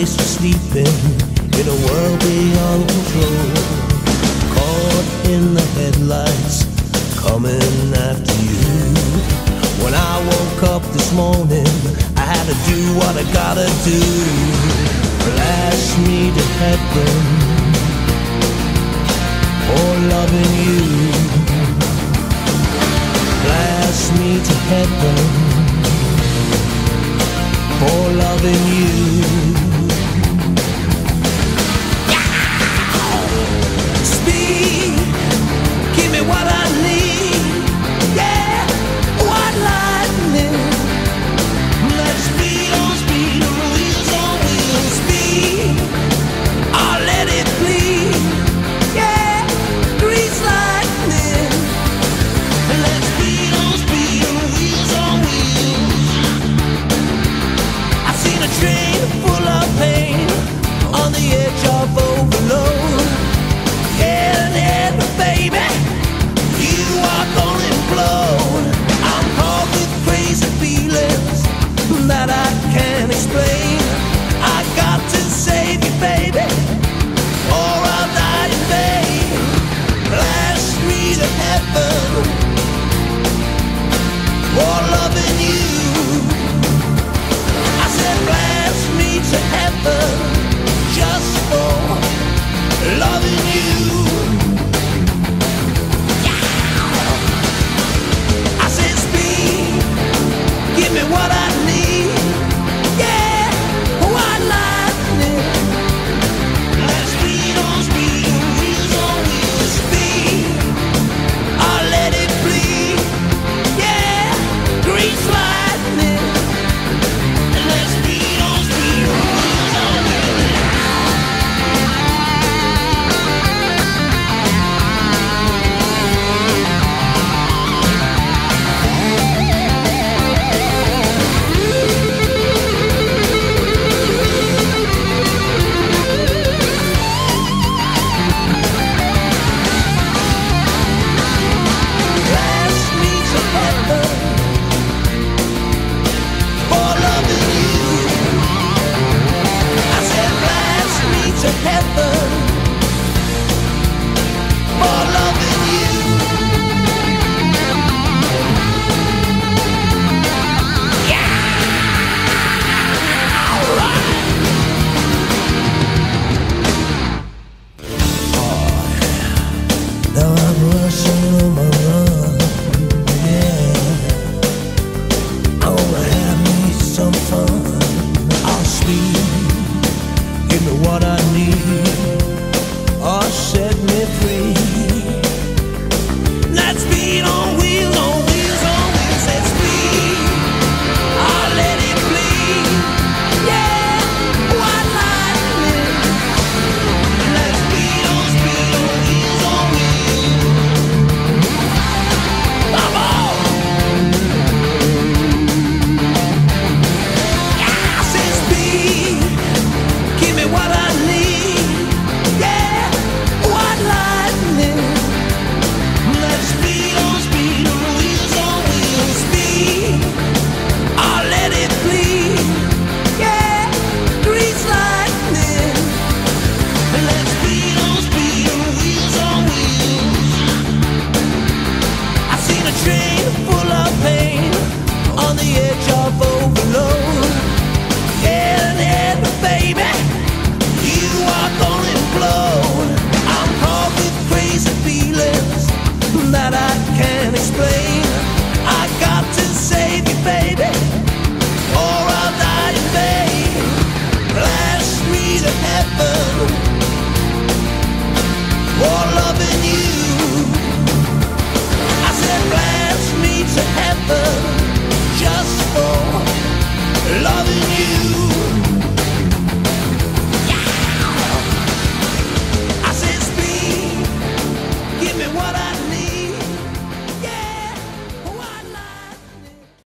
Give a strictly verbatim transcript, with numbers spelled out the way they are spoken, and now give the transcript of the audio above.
place to sleep in, in a world beyond control. Caught in the headlights, coming after you. When I woke up this morning, I had to do what I gotta do. Blast me to heaven for loving you. Blast me to heaven for loving you. Speed, give me what I need. Yeah, white lightning. Let's speed on speed, on wheels on wheels. Speed, I'll let it bleed. Yeah, grease lightning. Let's speed on speed, on wheels on wheels. I've seen a train full of pain on the edge of overload. Yeah, yeah, baby, you are gonna implode. I'm caught with crazy feelings that I can't explain. I got to save you, baby, or I'll die in vain. Blast me to heaven for loving you. I said blast me to heaven just for loving you. I said speed, give me what I need. Yeah, white lightning. Let's speed on speed, wheels on wheels. Speed, I'll let it bleed. Yeah, grease lightning. Let's speed on speed, wheels on wheels. Blast me to heaven for loving you. I said blast me to heaven for loving you. Yeah, alright. Now I'm rushing on my run. Yeah, I wanna have me some fun. I'll speed, give me what I need, or set me free. Let's speed on wheels, on wheels, on wheels. Let's speed, I'll let it bleed. Yeah, white lightning. Let's speed on speed, on wheels, on wheels. Come on. Yeah, I said speed, give me what I need. Yeah, white lightning. Let's speed on speed, on wheels, on wheels. Speed, I'll let it bleed. Yeah, grease lightning. Let's speed on speed, on wheels, on wheels. I've seen a train full of pain on the edge of overload. Yeah, yeah, baby, you are gonna implode. I'm caught with crazy feelings that I can't explain. I got to save you, baby, or I'll die in vain. Blast me to heaven for loving you. I said blast me to heaven just for loving you. I said speed, give me what I